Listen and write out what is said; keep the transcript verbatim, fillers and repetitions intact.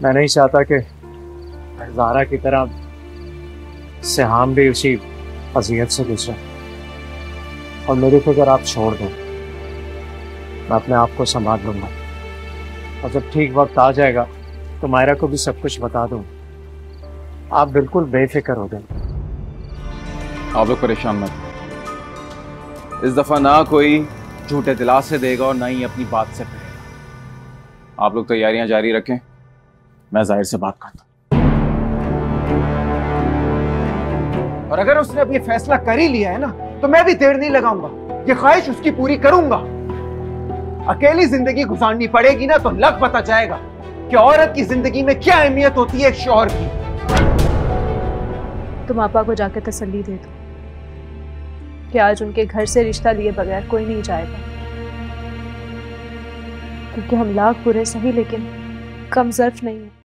मैं नहीं चाहता कि ज़ारा की तरह सिहाम भी उसी अजियत से गुजरे। और मेरी फिक्र आप छोड़ दें, मैं अपने आप को संभाल लूंगा। और जब ठीक वक्त आ जाएगा तो मायरा को भी सब कुछ बता दूं। आप बिल्कुल बेफिक्र हो गए। आप लोग परेशान मत। इस दफा ना कोई झूठे दिलासे देगा और ना ही अपनी बात से करेगा। आप लोग तैयारियां जारी रखें, मैं जाहिर से बात करता हूं। और अगर उसने अब ये फैसला कर ही लिया है ना, तो मैं भी देर नहीं लगाऊंगा। ये ख्वाहिश उसकी पूरी करूंगा। अकेली जिंदगी गुजारनी पड़ेगी ना, तो लग पता जाएगा कि औरत की जिंदगी में क्या अहमियत होती है एक शौहर की। तुम आपा को जाकर तसल्ली दे दो कि आज उनके घर से रिश्ता लिए बगैर कोई नहीं जाएगा। क्योंकि हम लाख बुरे सही, लेकिन कम ज़र्फ नहीं है।